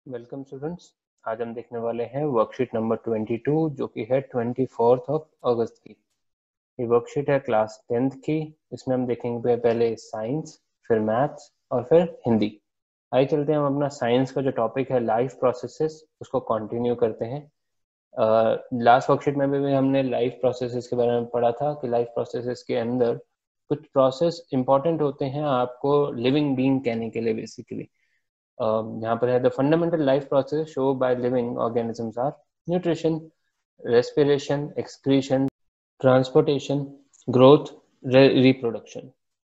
Welcome students. आज हम देखने वाले हैं वर्कशीट नंबर 22 जो कि है 24 अगस्त की। ये वर्कशीट है क्लास 10th की। इसमें हम देखेंगे पहले साइंस, फिर मैथ्स और फिर हिंदी। आइए चलते हैं, हम अपना साइंस का जो टॉपिक है लाइफ प्रोसेसेस उसको कंटिन्यू करते हैं। लास्ट वर्कशीट में भी हमने लाइफ प्रोसेसेस के बारे में पढ़ा था कि लाइफ प्रोसेसेस के अंदर कुछ प्रोसेस इंपॉर्टेंट होते हैं आपको लिविंग बीइंग कहने के लिए। बेसिकली यहाँ पर है the fundamental life process show by living organisms are nutrition, respiration, excretion, transportation, growth, reproduction.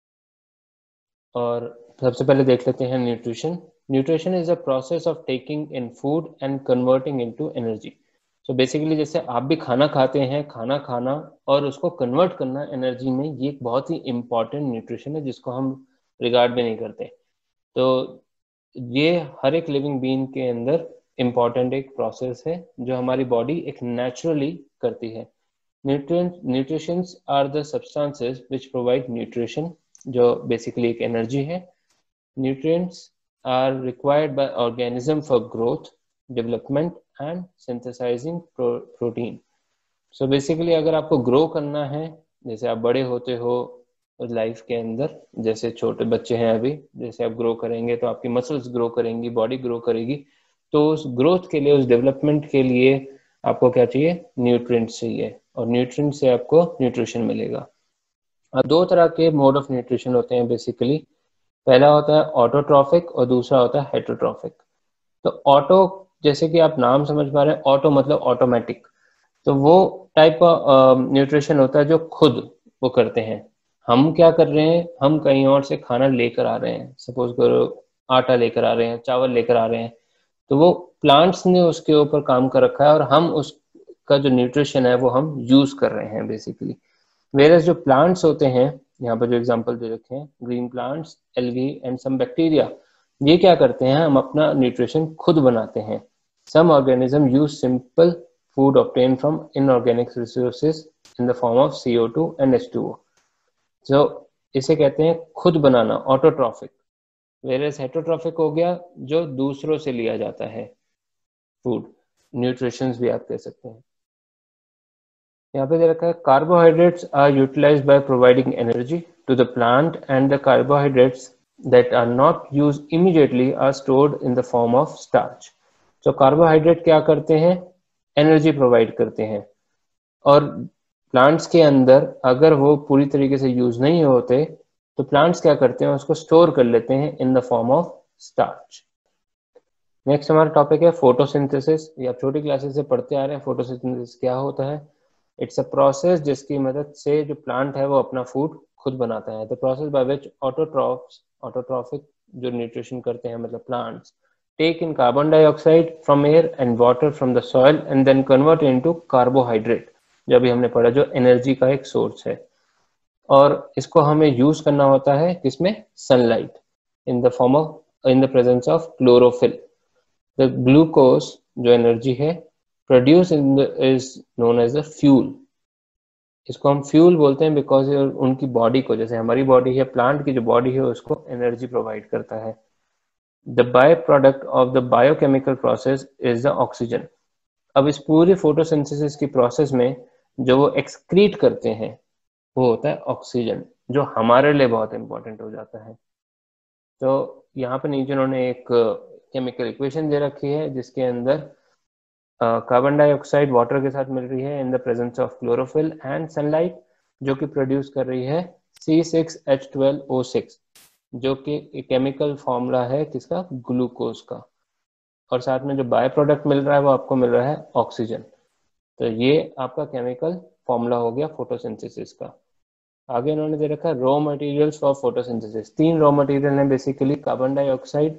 और सबसे पहले देख लेते हैं nutrition. Nutrition is a process of taking in food and converting into energy. So basically जैसे आप भी खाना खाते हैं, खाना खाना और उसको कन्वर्ट करना एनर्जी में, ये एक बहुत ही इंपॉर्टेंट न्यूट्रिशन है जिसको हम रिगार्ड भी नहीं करते। तो ये हर एक लिविंग बीइंग के अंदर इम्पॉर्टेंट एक प्रोसेस है जो हमारी बॉडी एक नेचुरली करती है। Nutritions are the substances which provide nutrition, जो बेसिकली एक एनर्जी है। Nutrients are required by organism for growth, development and synthesizing protein. So basically अगर आपको ग्रो करना है, जैसे आप बड़े होते हो लाइफ के अंदर, जैसे छोटे बच्चे हैं अभी, जैसे आप ग्रो करेंगे तो आपकी मसल्स ग्रो करेंगी, बॉडी ग्रो करेगी। तो उस ग्रोथ के लिए, उस डेवलपमेंट के लिए आपको क्या चाहिए? न्यूट्रिएंट्स चाहिए, और न्यूट्रिएंट से आपको न्यूट्रिशन मिलेगा। अब दो तरह के मोड ऑफ न्यूट्रिशन होते हैं बेसिकली। पहला होता है ऑटोट्रॉफिक और दूसरा होता है हेटरोट्रॉफिक। तो ऑटो, जैसे कि आप नाम समझ पा रहे हैं, ऑटो मतलब ऑटोमेटिक। तो वो टाइप का न्यूट्रिशन होता है जो खुद वो करते हैं। हम क्या कर रहे हैं, हम कहीं और से खाना लेकर आ रहे हैं, सपोज करो आटा लेकर आ रहे हैं, चावल लेकर आ रहे हैं, तो वो प्लांट्स ने उसके ऊपर काम कर रखा है और हम उसका जो न्यूट्रिशन है वो हम यूज कर रहे हैं बेसिकली। वेरस जो प्लांट्स होते हैं, यहाँ पर जो एग्जांपल दे रखे हैं, green plants, algae and some bacteria, ये क्या करते हैं, हम अपना न्यूट्रिशन खुद बनाते हैं। Some organism use simple food obtained from inorganic resources in the form of CO2 and H2O। so इसे कहते हैं खुद बनाना, ऑटोट्रॉफिक। वेरस हेटरोट्रॉफिक हो गया जो दूसरों से लिया जाता है फूड, न्यूट्रिशंस भी आप कह सकते हैं। यहाँ पे दे रखा है carbohydrates are utilized by providing energy to the plant and the carbohydrates that are not used immediately are stored in the form of starch। तो कार्बोहाइड्रेट क्या करते हैं? एनर्जी प्रोवाइड करते हैं, और प्लांट्स के अंदर अगर वो पूरी तरीके से यूज नहीं होते तो प्लांट्स क्या करते हैं, उसको स्टोर कर लेते हैं in the form of starch. Next हमारा टॉपिक है फोटोसिंथेसिस। ये आप छोटी क्लासेस से पढ़ते आ रहे हैं। फोटोसिंथेसिस क्या होता है? इट्स अ प्रोसेस जिसकी मदद से जो प्लांट है वो अपना फूड खुद बनाता है। The process by which autotrophic जो न्यूट्रिशन करते हैं, मतलब plants, take in carbon dioxide from air and water from the soil and then convert into carbohydrate, जो अभी हमने पढ़ा, जो एनर्जी का एक सोर्स है। और इसको हमें यूज करना होता है किसमें? Sunlight, in the form of, in the presence of chlorophyll. The glucose जो एनर्जी है produce in the is known as a fuel. इसको हम फ्यूल बोलते हैं बिकॉज उनकी बॉडी को, जैसे हमारी बॉडी है, प्लांट की जो बॉडी है उसको एनर्जी प्रोवाइड करता है। The by product of the biochemical process is the oxygen. अब इस पूरी फोटोसिंथेसिस की प्रोसेस में जो वो एक्सक्रीट करते हैं वो होता है ऑक्सीजन, जो हमारे लिए बहुत इंपॉर्टेंट हो जाता है। तो यहाँ पे नीचे उन्होंने एक केमिकल इक्वेशन दे रखी है जिसके अंदर कार्बन डाइऑक्साइड वाटर के साथ मिल रही है in the presence of chlorophyll and sunlight, जो कि प्रोड्यूस कर रही है C6H12O6, जो कि केमिकल फॉर्मूला है किसका? ग्लूकोज का। और साथ में जो बाय प्रोडक्ट मिल रहा है वो आपको मिल रहा है ऑक्सीजन। तो ये आपका केमिकल फॉर्मूला हो गया फोटोसिंथेसिस का। आगे इन्होंने दे रखा है raw materials for photosynthesis. 3 raw material हैं basically, carbon dioxide,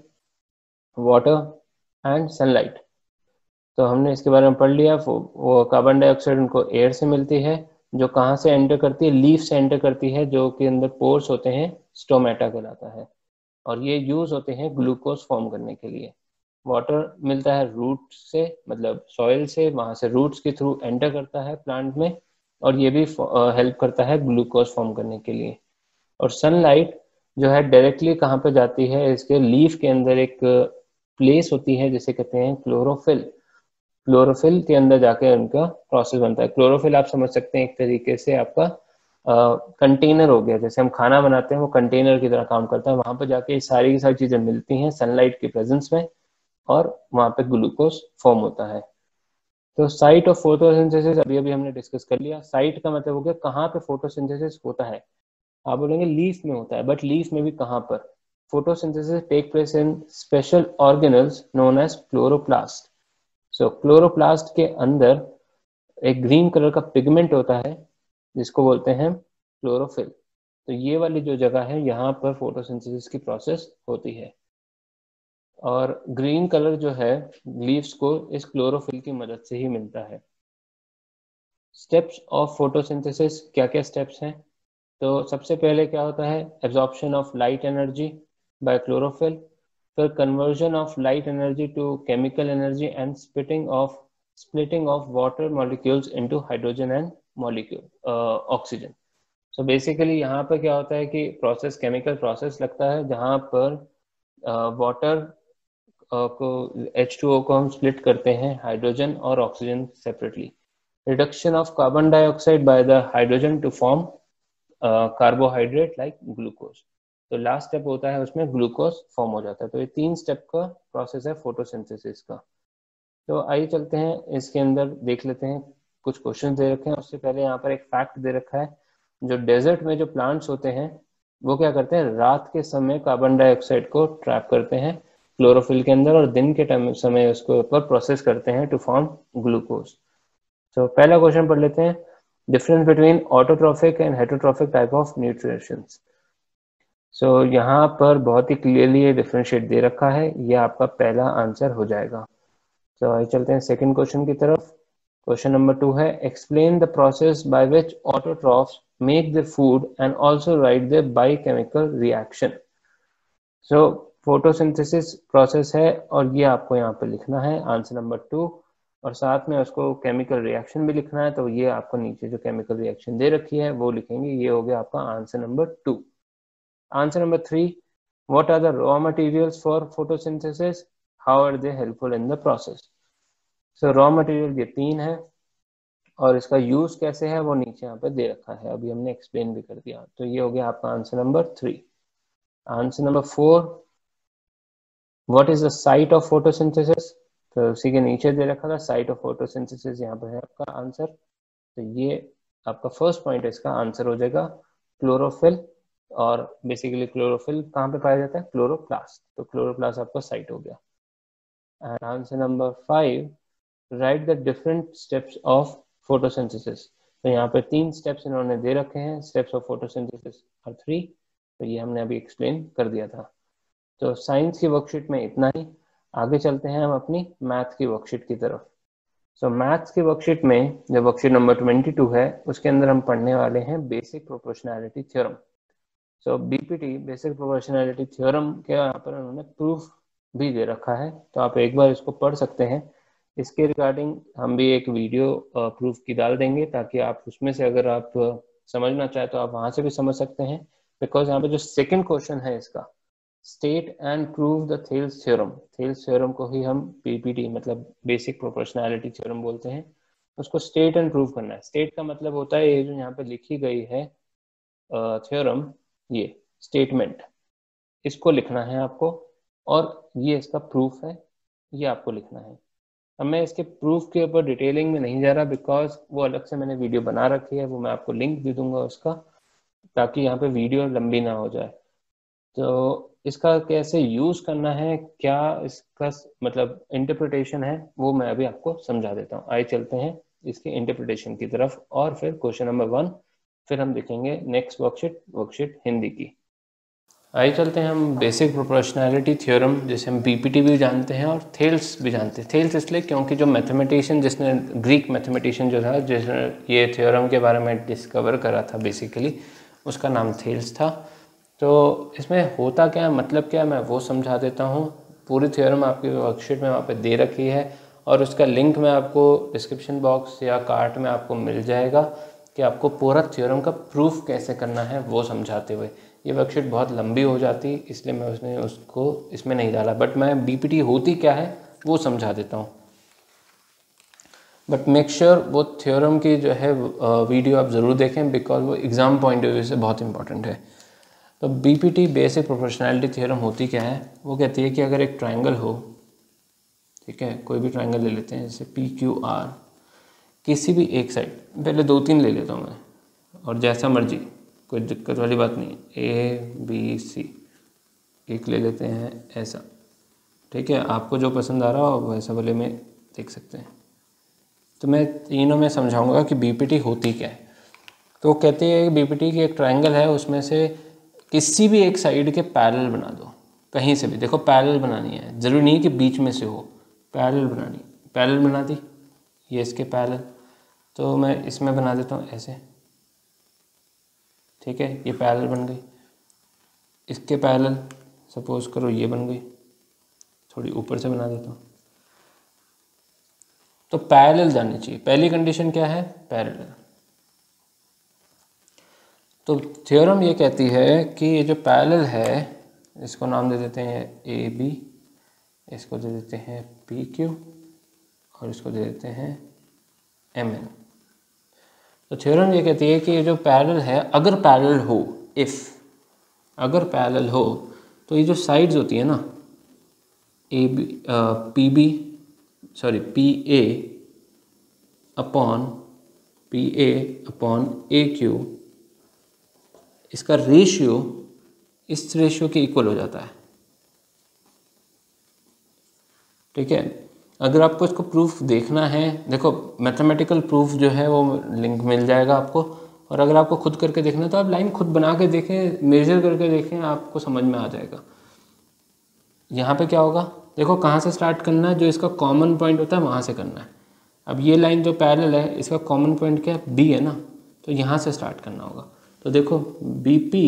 water and sunlight. तो हमने इसके बारे में पढ़ लिया। वो कार्बन डाइऑक्साइड उनको एयर से मिलती है, जो कहाँ से एंटर करती है? लीफ से एंटर करती है, जो के अंदर पोर्स होते हैं, स्टोमेटा कहलाता है, और ये यूज होते हैं ग्लूकोज फॉर्म करने के लिए। वाटर मिलता है रूट से, मतलब सॉइल से, वहां से रूट्स के थ्रू एंटर करता है प्लांट में, और ये भी हेल्प करता है ग्लूकोज फॉर्म करने के लिए। और सनलाइट जो है डायरेक्टली कहाँ पे जाती है? इसके लीफ के अंदर एक प्लेस होती है जिसे कहते हैं क्लोरोफिल। क्लोरोफिल के अंदर जाके उनका प्रोसेस बनता है। क्लोरोफिल आप समझ सकते हैं एक तरीके से आपका कंटेनर हो गया, जैसे हम खाना बनाते हैं वो कंटेनर की तरह काम करता है। वहां पर जाके सारी की सारी चीजें मिलती हैं सनलाइट की प्रेजेंस में और वहां पे ग्लूकोज फॉर्म होता है। तो साइट ऑफ फोटोसिंथेसिस अभी अभी हमने डिस्कस कर लिया। साइट का मतलब हो गया कहाँ पे फोटोसिंथेसिस होता है। आप बोलेंगे लीफ में होता है, बट लीफ में भी कहाँ पर? Photosynthesis take place in special organelles known as chloroplast. So chloroplast के अंदर एक ग्रीन कलर का पिगमेंट होता है जिसको बोलते हैं क्लोरोफिल। तो ये वाली जो जगह है यहाँ पर फोटोसिंथेसिस की प्रोसेस होती है। और ग्रीन कलर जो है लीव्स को इस क्लोरोफिल की मदद से ही मिलता है। स्टेप्स ऑफ फोटोसिंथेसिस, क्या क्या स्टेप्स हैं? तो सबसे पहले क्या होता है? Absorption of light energy by chlorophyll, फिर conversion of light energy to chemical energy and splitting of water molecules into hydrogen and molecule oxygen. So basically यहाँ पर क्या होता है कि प्रोसेस केमिकल प्रोसेस लगता है जहाँ पर वाटर को H2O को हम स्प्लिट करते हैं हाइड्रोजन और oxygen separately. Reduction of carbon dioxide by the hydrogen to form carbohydrate like glucose. तो लास्ट स्टेप होता है उसमें ग्लूकोज फॉर्म हो जाता है। तो ये 3 स्टेप का प्रोसेस है फोटोसिंथेसिस का। तो आइए चलते हैं इसके अंदर देख लेते हैं। कुछ क्वेश्चन दे रखे हैं, उससे पहले यहाँ पर एक फैक्ट दे रखा है। जो डेजर्ट में जो प्लांट्स होते हैं वो क्या करते हैं, रात के समय कार्बन डाइऑक्साइड को ट्रैप करते हैं क्लोरोफिल के अंदर और दिन के समय उसको ऊपर प्रोसेस करते हैं टू फॉर्म ग्लूकोज। तो पहला क्वेश्चन पढ़ लेते हैं, difference between autotrophic and heterotrophic type of nutritions. So यहाँ पर बहुत ही क्लियरली ये डिफरेंशिएट दे रखा है, ये आपका पहला आंसर हो जाएगा। तो आइए चलते हैं सेकंड क्वेश्चन की तरफ। क्वेश्चन नंबर 2 है, explain the process by which autotrophs make the food and also write the biochemical reaction. So photosynthesis process है और ये आपको यहाँ पे लिखना है आंसर नंबर 2, और साथ में उसको केमिकल रिएक्शन भी लिखना है। तो ये आपको नीचे जो केमिकल रिएक्शन दे रखी है वो लिखेंगे। ये हो गया आपका answer number 2। Answer number 3, what are the raw materials for photosynthesis, how are they helpful in the process? So raw material ये 3 है और इसका यूज कैसे है वो नीचे यहाँ पे दे रखा है, अभी हमने एक्सप्लेन भी कर दिया। तो ये हो गया आपका answer number 3। Answer number 4, what is the site of photosynthesis? तो उसी के नीचे दे रखा था साइट ऑफ फोटोसिंथेसिस, यहाँ पर है आपका आंसर। तो ये आपका फर्स्ट पॉइंट है, इसका आंसर हो जाएगा क्लोरोफिल। और बेसिकली क्लोरोफिल कहाँ पे पाया जाता है? क्लोरोप्लास्ट। तो क्लोरोप्लास्ट आपका साइट हो गया। And answer number 5, write the different steps of photosynthesis. तो यहाँ पे 3 स्टेप्स इन्होंने दे रखे हैं, स्टेप्स ऑफ फोटोसिंथेसिस आर 3। तो ये हमने अभी एक्सप्लेन कर दिया था। तो साइंस की वर्कशीट में इतना ही। आगे चलते हैं हम अपनी मैथ की वर्कशीट की तरफ। सो मैथ्स की वर्कशीट में जो वर्कशीट नंबर 22 है उसके अंदर हम पढ़ने वाले हैं basic proportionality theorem. So BPT basic proportionality theorem के यहाँ पर उन्होंने प्रूफ भी दे रखा है, तो आप एक बार इसको पढ़ सकते हैं। इसके रिगार्डिंग हम भी एक वीडियो प्रूफ की डाल देंगे ताकि आप उसमें से अगर आप समझना चाहे तो आप वहां से भी समझ सकते हैं। बिकॉज यहाँ पे जो सेकंड क्वेश्चन है इसका, state and prove the Thales theorem. Thales theorem को ही हम बीपीटी मतलब बेसिक प्रोपोर्शनैलिटी थ्योरम बोलते हैं। उसको स्टेट एंड प्रूव करना है। स्टेट का मतलब होता है ये जो यहाँ पे लिखी गई है थ्योरम, ये स्टेटमेंट, इसको लिखना है आपको, और ये इसका प्रूफ है, ये आपको लिखना है। अब मैं इसके प्रूफ के ऊपर डिटेलिंग में नहीं जा रहा बिकॉज वो अलग से मैंने वीडियो बना रखी है, वो मैं आपको लिंक भी दूंगा उसका, ताकि यहाँ पे वीडियो लंबी ना हो जाए। तो इसका कैसे यूज करना है, क्या इसका मतलब इंटरप्रिटेशन है, वो मैं अभी आपको समझा देता हूँ। आइए चलते हैं इसके इंटरप्रिटेशन की तरफ और फिर क्वेश्चन नंबर 1, फिर हम देखेंगे नेक्स्ट वर्कशीट हिंदी की। आइए चलते हैं हम बेसिक प्रोपोर्शनैलिटी थ्योरम, जिसे हम बीपीटी भी जानते हैं और थेल्स भी जानते हैं। थेल्स इसलिए क्योंकि जो मैथमेटिशियन जिसने ग्रीक मैथमेटिशियन जो था जिसने ये थ्योरम के बारे में डिस्कवर करा था बेसिकली, उसका नाम थेल्स था। तो इसमें होता क्या है, मतलब क्या है, मैं वो समझा देता हूँ। पूरी थ्योरम आपकी वर्कशीट में वहाँ पे दे रखी है और उसका लिंक मैं आपको डिस्क्रिप्शन बॉक्स या कार्ट में आपको मिल जाएगा कि आपको पूरा थ्योरम का प्रूफ कैसे करना है वो समझाते हुए। ये वर्कशीट बहुत लंबी हो जाती, इसलिए मैं उसको इसमें नहीं डाला, बट मैं बीपीटी होती क्या है वो समझा देता हूँ। बट मेक श्योर वो थ्योरम की जो है वीडियो आप ज़रूर देखें, बिकॉज वो एग्ज़ाम पॉइंट ऑफ व्यू से बहुत इंपॉर्टेंट है। तो बीपीटी बेसिक प्रोपोर्शनैलिटी थ्योरम होती क्या है, वो कहती है कि अगर एक ट्रायंगल हो, ठीक है, कोई भी ट्रायंगल ले लेते हैं जैसे पी क्यू आर, किसी भी एक साइड, पहले 2-3 ले लेता हूँ मैं, और जैसा मर्जी, कोई दिक्कत वाली बात नहीं है, ए बी सी एक ले लेते हैं ऐसा, ठीक है, आपको जो पसंद आ रहा हो वैसा वाले में देख सकते हैं। तो मैं तीनों में समझाऊंगा कि बीपीटी होती क्या है। तो कहते हैं कि बीपीटी की एक ट्रायंगल है, उसमें से किसी भी एक साइड के पैरेलल बना दो, कहीं से भी, देखो पैरेलल बनानी है, ज़रूरी नहीं कि बीच में से हो, पैरेलल बनानी, पैरेलल बना दी, ये इसके पैरेलल, तो मैं इसमें बना देता हूँ ऐसे, ठीक है, ये पैरेलल बन गई, इसके पैरेलल सपोज करो ये बन गई, थोड़ी ऊपर से बना देता हूँ। तो पैरेलल जानी चाहिए, पहली कंडीशन क्या है, पैरेलल। तो थ्योरम ये कहती है कि ये जो पैरेलल है, इसको नाम दे देते हैं ए बी, इसको दे देते हैं पी क्यू, और इसको दे देते हैं एम एन। तो थ्योरम ये कहती है कि ये जो पैरेलल है, अगर पैरेलल हो, अगर पैरेलल हो, तो ये जो साइड्स होती है ना, A B P B sorry P A upon A Q, इसका रेशियो इस रेशियो के इक्वल हो जाता है, ठीक है। अगर आपको इसको प्रूफ देखना है, देखो मैथमेटिकल प्रूफ जो है वो लिंक मिल जाएगा आपको, और अगर आपको खुद करके देखना है तो आप लाइन खुद बना के देखें, मेजर करके देखें, आपको समझ में आ जाएगा। यहाँ पे क्या होगा, देखो कहाँ से स्टार्ट करना है, जो इसका कॉमन पॉइंट होता है वहाँ से करना है। अब ये लाइन जो पैरेलल है, इसका कॉमन पॉइंट क्या है, बी है ना, तो यहाँ से स्टार्ट करना होगा। तो देखो B P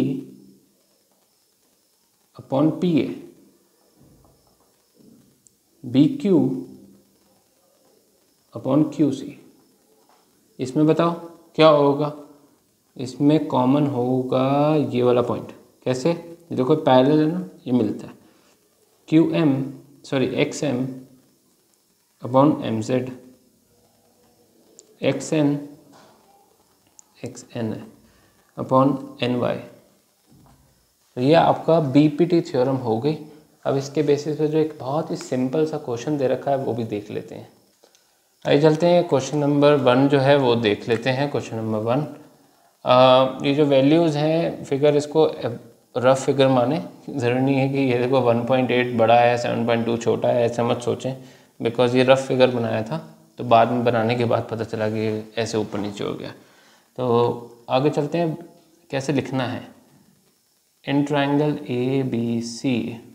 upon P A, B Q upon Q C, इसमें बताओ क्या होगा, इसमें कॉमन होगा ये वाला पॉइंट, कैसे, देखो पैरेलल है ना, ये मिलता है, Q M sorry X M upon M Z, X N है अपॉन एन वाई। तो ये आपका बीपीटी थ्योरम हो गई। अब इसके बेसिस पे जो एक बहुत ही सिंपल सा क्वेश्चन दे रखा है वो भी देख लेते हैं। आइए चलते हैं, क्वेश्चन नंबर 1 जो है वो देख लेते हैं। क्वेश्चन नंबर 1, ये जो वैल्यूज़ हैं, फिगर इसको रफ फिगर माने, ज़रूरी नहीं है कि ये देखो 1.8 बड़ा है 7.2 छोटा है, ऐसा मत सोचें, बिकॉज ये रफ फिगर बनाया था, तो बाद में बनाने के बाद पता चला कि ऐसे ऊपर नीचे हो गया। तो आगे चलते हैं, कैसे लिखना है। In triangle A B C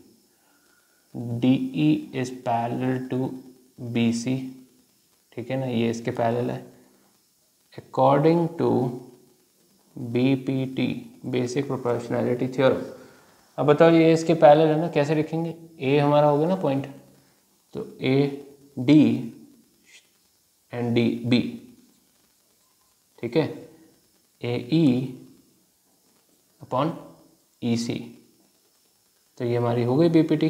D E is parallel to B C, ठीक है ना, ये इसके पैरेलल है। According to BPT basic proportionality theorem. अब बताओ ये इसके पैरेलल है ना, कैसे लिखेंगे, ए हमारा हो गया ना पॉइंट, तो A D and D B, ठीक है, ए ई अपॉन ई सी, तो ये हमारी हो गई BPT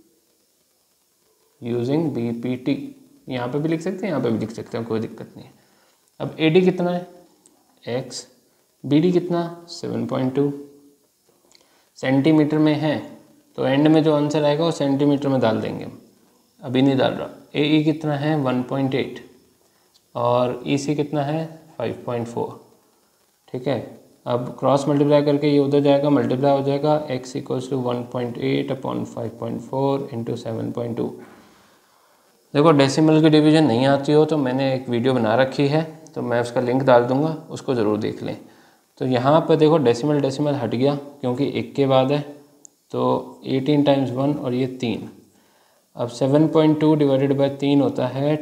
यूजिंग BPT। यहाँ पे भी लिख सकते हैं, यहाँ पे भी लिख सकते हैं, कोई दिक्कत नहीं है। अब AD कितना है x, BD कितना 7.2 सेंटीमीटर में है, तो एंड में जो आंसर आएगा वो सेंटीमीटर में डाल देंगे, अभी नहीं डाल रहा। AE कितना है 1.8 और EC कितना है 5.4, ठीक है। अब क्रॉस मल्टीप्लाई करके ये उधर जाएगा, मल्टीप्लाई हो जाएगा, x equals to 1.8 upon 5.4 into 7.2। देखो डेसिमल की डिवीज़न नहीं आती हो तो मैंने एक वीडियो बना रखी है, तो मैं उसका लिंक डाल दूंगा, उसको ज़रूर देख लें। तो यहाँ पर देखो डेसिमल हट गया क्योंकि 1 के बाद है, तो 18 टाइम्स 1 और ये 3। अब 7.2 डिवाइडेड बाय 3 होता है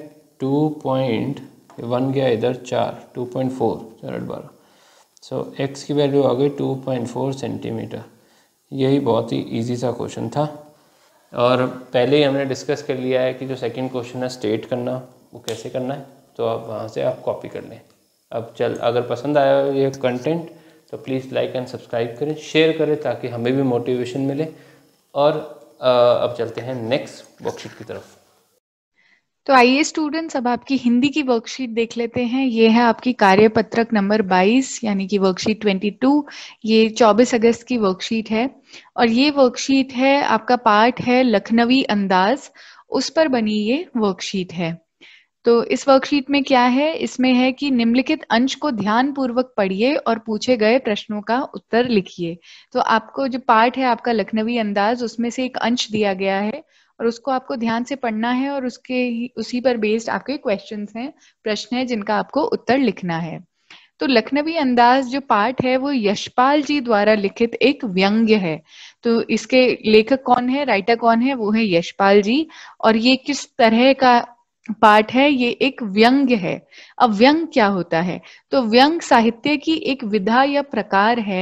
2.1 गया इधर 4, 2.4 4 12। सो x की वैल्यू आ गई 2.4 सेंटीमीटर। यही बहुत ही इजी सा क्वेश्चन था, और पहले ही हमने डिस्कस कर लिया है कि जो सेकंड क्वेश्चन है स्टेट करना, वो कैसे करना है, तो आप वहाँ से आप कॉपी कर लें। अब अगर पसंद आया ये कंटेंट तो प्लीज़ लाइक एंड सब्सक्राइब करें, शेयर करें ताकि हमें भी मोटिवेशन मिले। और अब चलते हैं नेक्स्ट वर्कशीट की तरफ। तो आइए स्टूडेंट्स, अब आपकी हिंदी की वर्कशीट देख लेते हैं। ये है आपकी कार्यपत्रक नंबर 22 यानी कि वर्कशीट 22। ये 24 अगस्त की वर्कशीट है और ये वर्कशीट है, आपका पार्ट है लखनवी अंदाज, उस पर बनी ये वर्कशीट है। तो इस वर्कशीट में क्या है, इसमें है कि निम्नलिखित अंश को ध्यान पूर्वक पढ़िए और पूछे गए प्रश्नों का उत्तर लिखिए। तो आपको जो पार्ट है आपका लखनवी अंदाज, उसमें से एक अंश दिया गया है और उसको आपको ध्यान से पढ़ना है और उसी पर बेस्ड आपके क्वेश्चंस हैं, प्रश्न है जिनका आपको उत्तर लिखना है। तो लखनवी अंदाज जो पाठ है वो यशपाल जी द्वारा लिखित एक व्यंग्य है। तो इसके लेखक कौन है, राइटर कौन है, वो है यशपाल जी। और ये किस तरह का पाठ है, ये एक व्यंग्य है। अब व्यंग्य क्या होता है, तो व्यंग्य साहित्य की एक विधा या प्रकार है।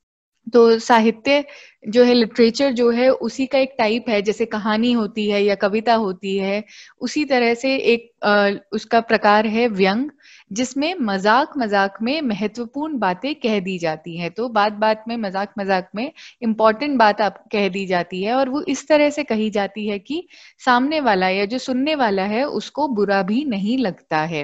तो साहित्य जो है, लिटरेचर जो है, उसी का एक टाइप है, जैसे कहानी होती है या कविता होती है, उसी तरह से एक उसका प्रकार है व्यंग, जिसमें मजाक मजाक में महत्वपूर्ण बातें कह दी जाती हैं। तो बात बात में, मजाक मजाक में इंपॉर्टेंट बात आप कह दी जाती है और वो इस तरह से कही जाती है कि सामने वाला या जो सुनने वाला है उसको बुरा भी नहीं लगता है।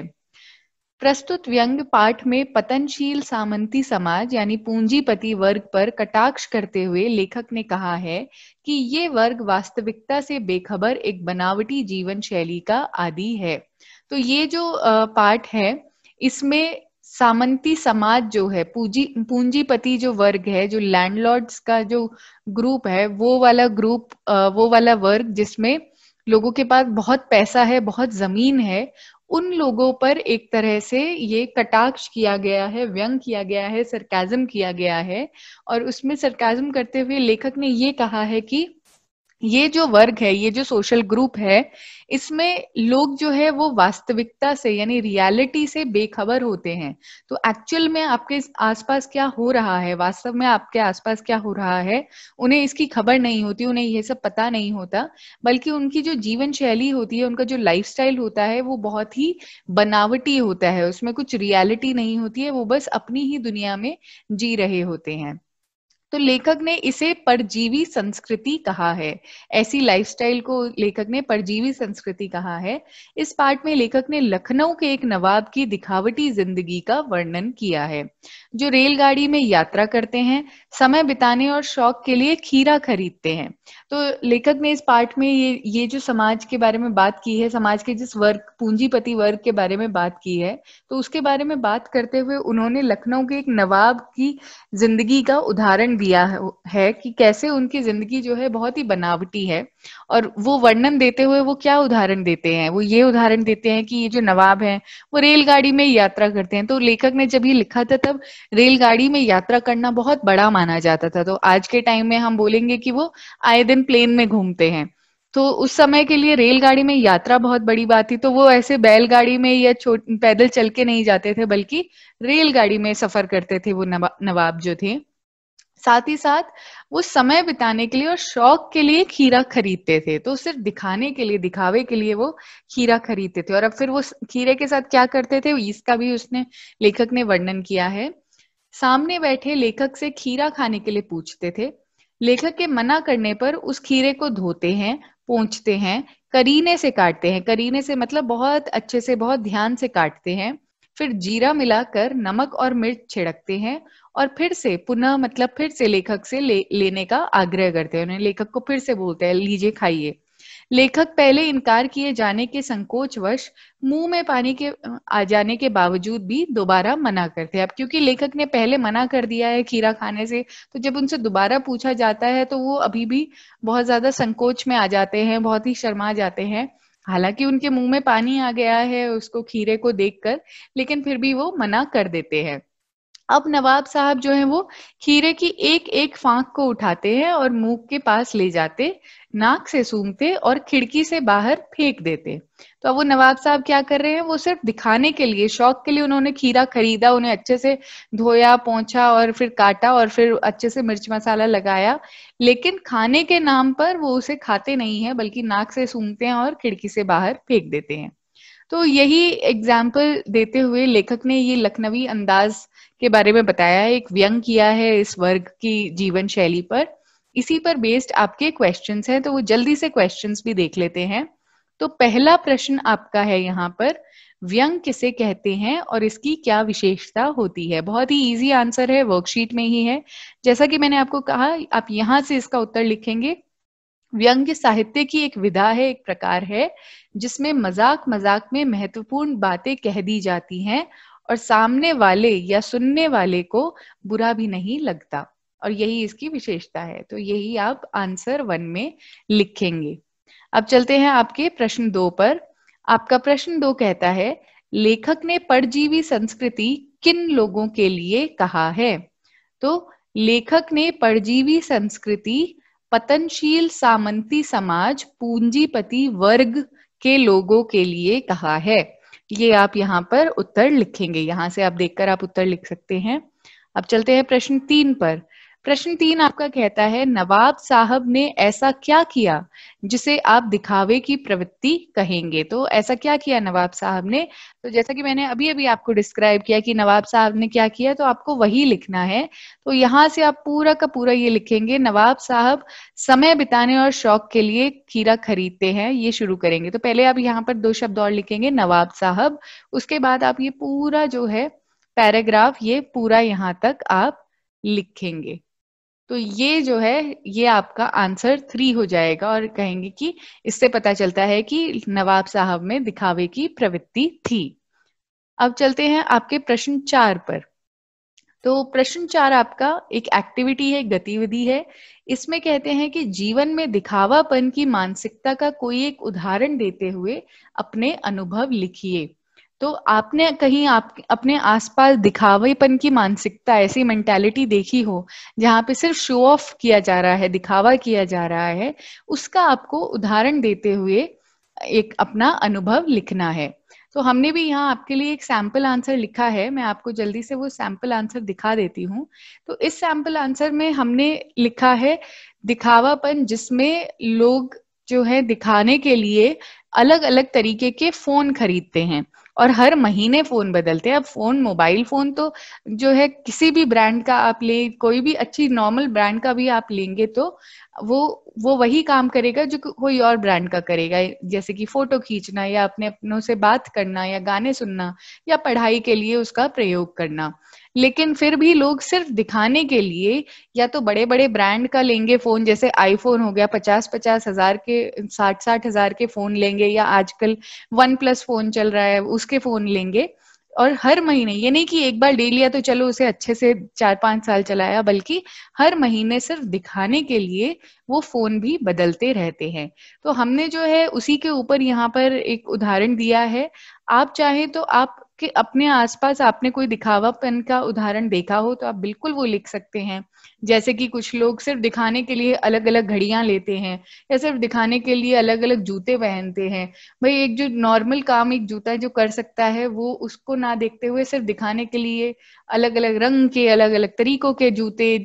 प्रस्तुत व्यंग पाठ में पतनशील सामंती समाज यानी पूंजीपति वर्ग पर कटाक्ष करते हुए लेखक ने कहा है कि ये वर्ग वास्तविकता से बेखबर एक बनावटी जीवन शैली का आदी है। तो ये जो पाठ है, इसमें सामंती समाज जो है, पूंजीपति जो वर्ग है, जो लैंडलॉर्ड्स का जो ग्रुप है, वो वाला ग्रुप, वो वाला वर्ग जिसमें लोगों के पास बहुत पैसा है, बहुत जमीन है, उन लोगों पर एक तरह से ये कटाक्ष किया गया है, व्यंग किया गया है, सरकाज़म किया गया है। और उसमें सरकाज़म करते हुए लेखक ने ये कहा है कि ये जो वर्ग है, ये जो सोशल ग्रुप है, इसमें लोग जो है वो वास्तविकता से यानी रियलिटी से बेखबर होते हैं। तो एक्चुअल में आपके आसपास क्या हो रहा है, वास्तव में आपके आसपास क्या हो रहा है, उन्हें इसकी खबर नहीं होती, उन्हें ये सब पता नहीं होता। बल्कि उनकी जो जीवन शैली होती है, उनका जो लाइफस्टाइल होता है, वो बहुत ही बनावटी होता है, उसमें कुछ रियलिटी नहीं होती है, वो बस अपनी ही दुनिया में जी रहे होते हैं। तो लेखक ने इसे परजीवी संस्कृति कहा है। ऐसी लाइफस्टाइल को लेखक ने परजीवी संस्कृति कहा है। इस पाठ में लेखक ने लखनऊ के एक नवाब की दिखावटी जिंदगी का वर्णन किया है, जो रेलगाड़ी में यात्रा करते हैं, समय बिताने और शौक के लिए खीरा खरीदते हैं। तो लेखक ने इस पाठ में ये जो समाज के बारे में बात की है, समाज के जिस वर्ग, पूंजीपति वर्ग के बारे में बात की है, तो उसके बारे में बात करते हुए उन्होंने लखनऊ के एक नवाब की जिंदगी का उदाहरण दिया है कि कैसे उनकी जिंदगी जो है बहुत ही बनावटी है। और वो वर्णन देते हुए वो क्या उदाहरण देते हैं, वो ये उदाहरण देते हैं कि ये जो नवाब हैं वो रेलगाड़ी में यात्रा करते हैं। तो लेखक ने जब ये लिखा था तब रेलगाड़ी में यात्रा करना बहुत बड़ा माना जाता था। तो आज के टाइम में हम बोलेंगे कि वो आए दिन प्लेन में घूमते हैं। तो उस समय के लिए रेलगाड़ी में यात्रा बहुत बड़ी बात थी। तो वो ऐसे बैलगाड़ी में या पैदल चल के नहीं जाते थे, बल्कि रेलगाड़ी में सफर करते थे वो नवाब जो थे। साथ ही साथ वो समय बिताने के लिए और शौक के लिए खीरा खरीदते थे। तो सिर्फ दिखाने के लिए, दिखावे के लिए वो खीरा खरीदते थे। और अब फिर वो खीरे के साथ क्या करते थे, इसका भी उसने, लेखक ने वर्णन किया है। सामने बैठे लेखक से खीरा खाने के लिए पूछते थे। लेखक के मना करने पर उस खीरे को धोते हैं, पोंछते हैं, करीने से काटते हैं। करीने से मतलब बहुत अच्छे से, बहुत ध्यान से काटते हैं। फिर जीरा मिलाकर नमक और मिर्च छिड़कते हैं और फिर से पुनः, मतलब फिर से लेखक से लेने का आग्रह करते हैं। उन्हें, लेखक को फिर से बोलते हैं, लीजिए खाइए। लेखक पहले इनकार किए जाने के संकोचवश मुंह में पानी के आ जाने के बावजूद भी दोबारा मना करते हैं। अब क्योंकि लेखक ने पहले मना कर दिया है खीरा खाने से, तो जब उनसे दोबारा पूछा जाता है तो वो अभी भी बहुत ज्यादा संकोच में आ जाते हैं, बहुत ही शर्मा जाते हैं। हालांकि उनके मुंह में पानी आ गया है उसको खीरे को देखकर, लेकिन फिर भी वो मना कर देते हैं। अब नवाब साहब जो है वो खीरे की एक एक फांक को उठाते हैं और मुंह के पास ले जाते, नाक से सूंघते और खिड़की से बाहर फेंक देते। तो अब वो नवाब साहब क्या कर रहे हैं, वो सिर्फ दिखाने के लिए, शौक के लिए उन्होंने खीरा खरीदा, उन्हें अच्छे से धोया, पोंछा और फिर काटा और फिर अच्छे से मिर्च मसाला लगाया, लेकिन खाने के नाम पर वो उसे खाते नहीं है, बल्कि नाक से सूंघते हैं और खिड़की से बाहर फेंक देते हैं। तो यही एग्जाम्पल देते हुए लेखक ने ये लखनवी अंदाज के बारे में बताया है, एक व्यंग किया है इस वर्ग की जीवन शैली पर। इसी पर बेस्ड आपके क्वेश्चंस हैं, तो वो जल्दी से क्वेश्चंस भी देख लेते हैं। तो पहला प्रश्न आपका है यहाँ पर, व्यंग किसे कहते हैं और इसकी क्या विशेषता होती है। बहुत ही इजी आंसर है, वर्कशीट में ही है। जैसा कि मैंने आपको कहा, आप यहाँ से इसका उत्तर लिखेंगे। व्यंग्य साहित्य की एक विधा है, एक प्रकार है, जिसमें मजाक मजाक में महत्वपूर्ण बातें कह दी जाती हैं और सामने वाले या सुनने वाले को बुरा भी नहीं लगता, और यही इसकी विशेषता है। तो यही आप आंसर 1 में लिखेंगे। अब चलते हैं आपके प्रश्न 2 पर। आपका प्रश्न 2 कहता है, लेखक ने परजीवी संस्कृति किन लोगों के लिए कहा है। तो लेखक ने परजीवी संस्कृति पतनशील सामंती समाज पूंजीपति वर्ग के लोगों के लिए कहा है। ये आप यहाँ पर उत्तर लिखेंगे, यहाँ से आप देखकर आप उत्तर लिख सकते हैं। अब चलते हैं प्रश्न 3 पर। प्रश्न 3 आपका कहता है, नवाब साहब ने ऐसा क्या किया जिसे आप दिखावे की प्रवृत्ति कहेंगे। तो ऐसा क्या किया नवाब साहब ने, तो जैसा कि मैंने अभी अभी आपको डिस्क्राइब किया कि नवाब साहब ने क्या किया, तो आपको वही लिखना है। तो यहाँ से आप पूरा का पूरा ये लिखेंगे, नवाब साहब समय बिताने और शौक के लिए खीरा खरीदते हैं, ये शुरू करेंगे। तो पहले आप यहाँ पर 2 शब्द और लिखेंगे, नवाब साहब। उसके बाद आप ये पूरा जो है पैराग्राफ, ये पूरा यहाँ तक आप लिखेंगे। तो ये जो है ये आपका आंसर 3 हो जाएगा, और कहेंगे कि इससे पता चलता है कि नवाब साहब में दिखावे की प्रवृत्ति थी। अब चलते हैं आपके प्रश्न 4 पर। तो प्रश्न 4 आपका एक एक्टिविटी है, गतिविधि है। इसमें कहते हैं कि जीवन में दिखावापन की मानसिकता का कोई एक उदाहरण देते हुए अपने अनुभव लिखिए। तो आपने कहीं आप अपने आसपास दिखावेपन की मानसिकता, ऐसी मेंटालिटी देखी हो जहां पे सिर्फ शो ऑफ किया जा रहा है, दिखावा किया जा रहा है, उसका आपको उदाहरण देते हुए एक अपना अनुभव लिखना है। तो हमने भी यहाँ आपके लिए एक सैंपल आंसर लिखा है, मैं आपको जल्दी से वो सैंपल आंसर दिखा देती हूँ। तो इस सैंपल आंसर में हमने लिखा है दिखावापन, जिसमें लोग जो है दिखाने के लिए अलग अलग तरीके के फोन खरीदते हैं और हर महीने फोन बदलते हैं। अब फोन, मोबाइल फोन तो जो है किसी भी ब्रांड का आप ले, कोई भी अच्छी नॉर्मल ब्रांड का भी आप लेंगे तो वो वही काम करेगा जो कोई और ब्रांड का करेगा, जैसे कि फोटो खींचना या अपने अपनों से बात करना या गाने सुनना या पढ़ाई के लिए उसका प्रयोग करना। लेकिन फिर भी लोग सिर्फ दिखाने के लिए या तो बड़े बड़े ब्रांड का लेंगे फोन, जैसे आईफोन हो गया, 50-50 हजार के, 60-60 हजार के फोन लेंगे, या आजकल OnePlus फोन चल रहा है उसके फोन लेंगे। और हर महीने, ये नहीं कि एक बार ले लिया तो चलो उसे अच्छे से 4-5 साल चलाया, बल्कि हर महीने सिर्फ दिखाने के लिए वो फोन भी बदलते रहते हैं। तो हमने जो है उसी के ऊपर यहाँ पर एक उदाहरण दिया है। आप चाहे तो आप कि अपने आसपास आपने कोई दिखावापन का उदाहरण देखा हो तो आप बिल्कुल वो लिख सकते हैं। जैसे कि कुछ लोग सिर्फ दिखाने के लिए अलग अलग घड़ियां लेते हैं, या सिर्फ दिखाने के लिए अलग अलग जूते पहनते हैं। भाई एक जो नॉर्मल काम एक जूता जो कर सकता है, वो उसको ना देखते हुए सिर्फ दिखाने के लिए अलग अलग रंग के, अलग अलग तरीकों के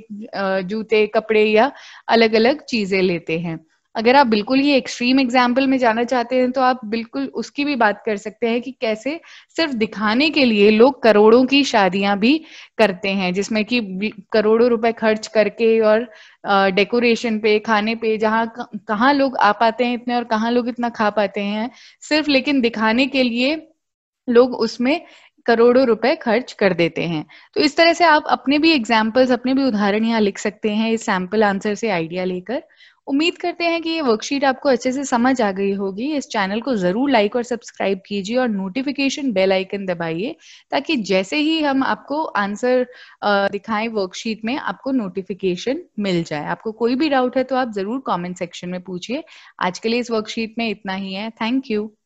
जूते कपड़े या अलग अलग चीजें लेते हैं। अगर आप बिल्कुल ही एक्सट्रीम एग्जाम्पल में जाना चाहते हैं तो आप बिल्कुल उसकी भी बात कर सकते हैं कि कैसे सिर्फ दिखाने के लिए लोग करोड़ों की शादियां भी करते हैं, जिसमें कि करोड़ों रुपए खर्च करके और डेकोरेशन पे, खाने पे, जहाँ कहाँ लोग आ पाते हैं इतने और कहाँ लोग इतना खा पाते हैं सिर्फ, लेकिन दिखाने के लिए लोग उसमें करोड़ों रुपए खर्च कर देते हैं। तो इस तरह से आप अपने भी एग्जाम्पल्स, अपने भी उदाहरण यहाँ लिख सकते हैं इस सैंपल आंसर से आइडिया लेकर। उम्मीद करते हैं कि ये वर्कशीट आपको अच्छे से समझ आ गई होगी। इस चैनल को जरूर लाइक और सब्सक्राइब कीजिए और नोटिफिकेशन बेल आइकन दबाइए, ताकि जैसे ही हम आपको आंसर दिखाएं वर्कशीट में, आपको नोटिफिकेशन मिल जाए। आपको कोई भी डाउट है तो आप जरूर कमेंट सेक्शन में पूछिए। आज के लिए इस वर्कशीट में इतना ही है। Thank you.